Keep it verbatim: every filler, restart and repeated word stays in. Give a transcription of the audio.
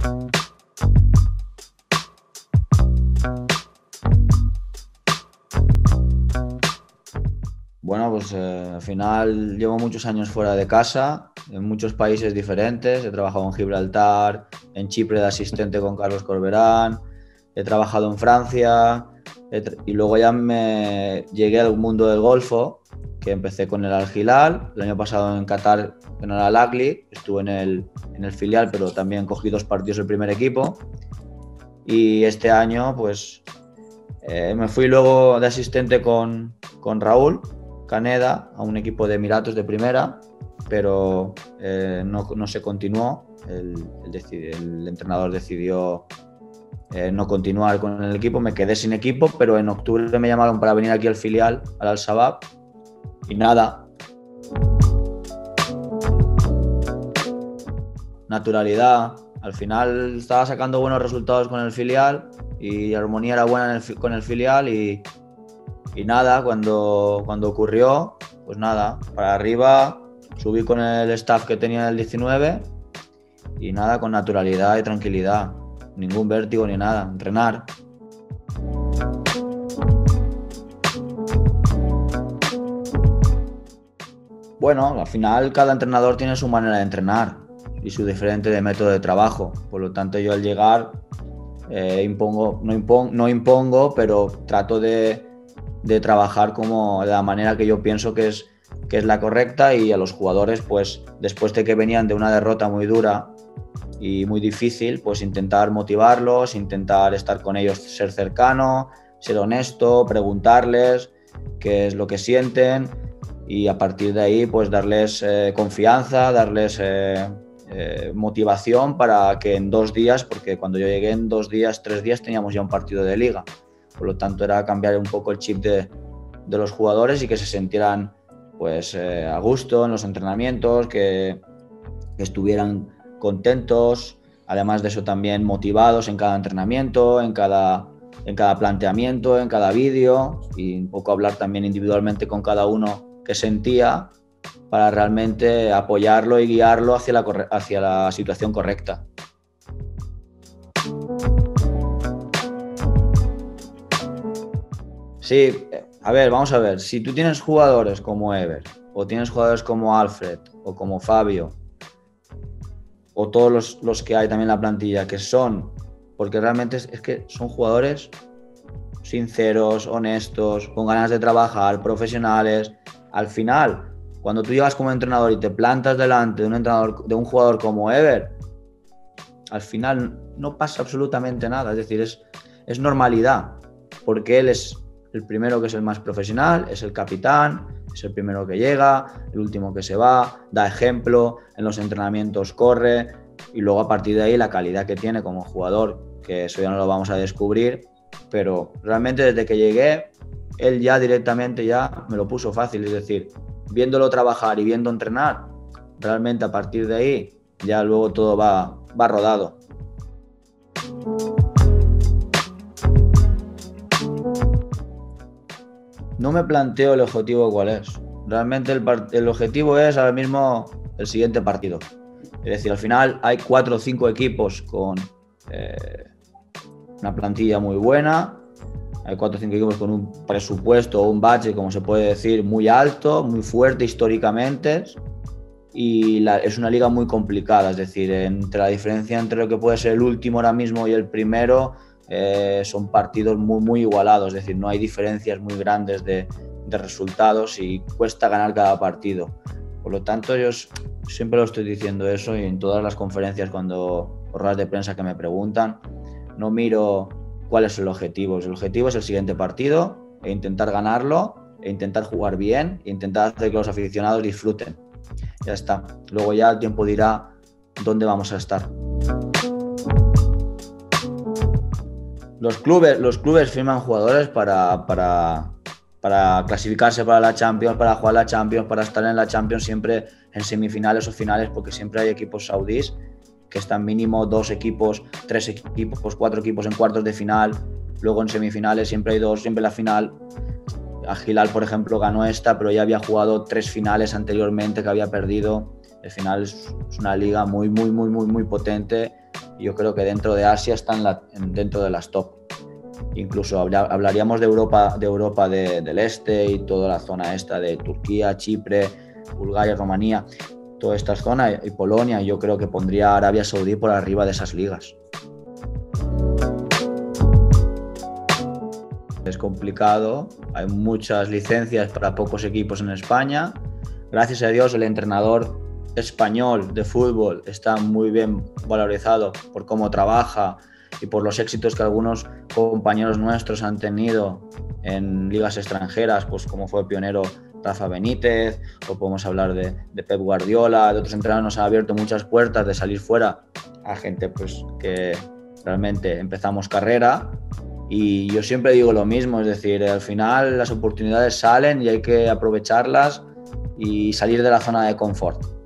Bueno, pues eh, al final llevo muchos años fuera de casa, en muchos países diferentes. He trabajado en Gibraltar, en Chipre de asistente con Carlos Corberán, he trabajado en Francia y luego ya me llegué al mundo del golfo, que empecé con el Al Hilal, el año pasado en Qatar en el Al Ahly, estuve en el, en el filial, pero también cogí dos partidos del primer equipo. Y este año pues eh, me fui luego de asistente con, con Raúl Caneda a un equipo de Emiratos de primera, pero eh, no, no se continuó. El, el, el entrenador decidió eh, no continuar con el equipo, me quedé sin equipo, pero en octubre me llamaron para venir aquí al filial, al Al-Shabaab, y nada. Naturalidad. Al final estaba sacando buenos resultados con el filial y la armonía era buena en el, con el filial y Y nada, cuando, cuando ocurrió, pues nada, para arriba, subí con el staff que tenía en el diecinueve y nada, con naturalidad y tranquilidad, ningún vértigo ni nada, entrenar. Bueno, al final cada entrenador tiene su manera de entrenar y su diferente de método de trabajo, por lo tanto yo al llegar eh, impongo, no, impongo, no impongo, pero trato de de trabajar como de la manera que yo pienso que es, que es la correcta, y a los jugadores, pues después de que venían de una derrota muy dura y muy difícil, pues intentar motivarlos, intentar estar con ellos, ser cercano, ser honesto, preguntarles qué es lo que sienten y a partir de ahí pues darles eh, confianza, darles eh, eh, motivación para que en dos días, porque cuando yo llegué en dos días, tres días teníamos ya un partido de liga. Por lo tanto, era cambiar un poco el chip de, de los jugadores y que se sintieran pues, eh, a gusto en los entrenamientos, que, que estuvieran contentos, además de eso también motivados en cada entrenamiento, en cada, en cada planteamiento, en cada vídeo, y un poco hablar también individualmente con cada uno que sentía para realmente apoyarlo y guiarlo hacia la, hacia la situación correcta. Sí, a ver, vamos a ver, si tú tienes jugadores como Ever, o tienes jugadores como Alfred, o como Fabio, o todos los, los que hay también en la plantilla, que son, porque realmente es, es que son jugadores sinceros, honestos, con ganas de trabajar, profesionales. Al final, cuando tú llegas como entrenador y te plantas delante de un entrenador, de un jugador como Ever, al final no pasa absolutamente nada, es decir, es, es normalidad, porque él es el primero que es el más profesional, es el capitán, es el primero que llega, el último que se va, da ejemplo, en los entrenamientos corre, y luego a partir de ahí la calidad que tiene como jugador, que eso ya no lo vamos a descubrir, pero realmente desde que llegué, él ya directamente ya me lo puso fácil, es decir, viéndolo trabajar y viendo entrenar, realmente a partir de ahí ya luego todo va, va rodado. No me planteo el objetivo cuál es. Realmente el, el objetivo es ahora mismo el siguiente partido. Es decir, al final hay cuatro o cinco equipos con eh, una plantilla muy buena. Hay cuatro o cinco equipos con un presupuesto o un budget, como se puede decir, muy alto, muy fuerte históricamente. Y la, es una liga muy complicada. Es decir, entre la diferencia entre lo que puede ser el último ahora mismo y el primero, Eh, son partidos muy, muy igualados, es decir, no hay diferencias muy grandes de, de resultados y cuesta ganar cada partido. Por lo tanto, yo siempre lo estoy diciendo eso, y en todas las conferencias, cuando por ruedas de prensa que me preguntan, no miro cuál es el objetivo. El objetivo es el siguiente partido e intentar ganarlo, e intentar jugar bien, e intentar hacer que los aficionados disfruten. Ya está. Luego ya el tiempo dirá dónde vamos a estar. Los clubes, los clubes firman jugadores para, para, para clasificarse para la Champions, para jugar la Champions, para estar en la Champions siempre en semifinales o finales, porque siempre hay equipos saudíes que están mínimo dos equipos, tres equipos, cuatro equipos en cuartos de final, luego en semifinales siempre hay dos, siempre la final. Al Hilal, por ejemplo, ganó esta, pero ya había jugado tres finales anteriormente que había perdido. El final es, es una liga muy, muy, muy, muy, muy potente Yo creo que dentro de Asia están la, dentro de las top. Incluso hablaríamos de Europa, de Europa de, del Este y toda la zona esta de Turquía, Chipre, Bulgaria, Rumanía, toda esta zona y Polonia. Yo creo que pondría a Arabia Saudí por arriba de esas ligas. Es complicado, hay muchas licencias para pocos equipos en España. Gracias a Dios el entrenador español de fútbol está muy bien valorizado por cómo trabaja y por los éxitos que algunos compañeros nuestros han tenido en ligas extranjeras, pues como fue pionero Rafa Benítez, o podemos hablar de, de Pep Guardiola, de otros entrenadores. Nos ha abierto muchas puertas de salir fuera a gente pues que realmente empezamos carrera. Y yo siempre digo lo mismo, es decir, al final las oportunidades salen y hay que aprovecharlas y salir de la zona de confort.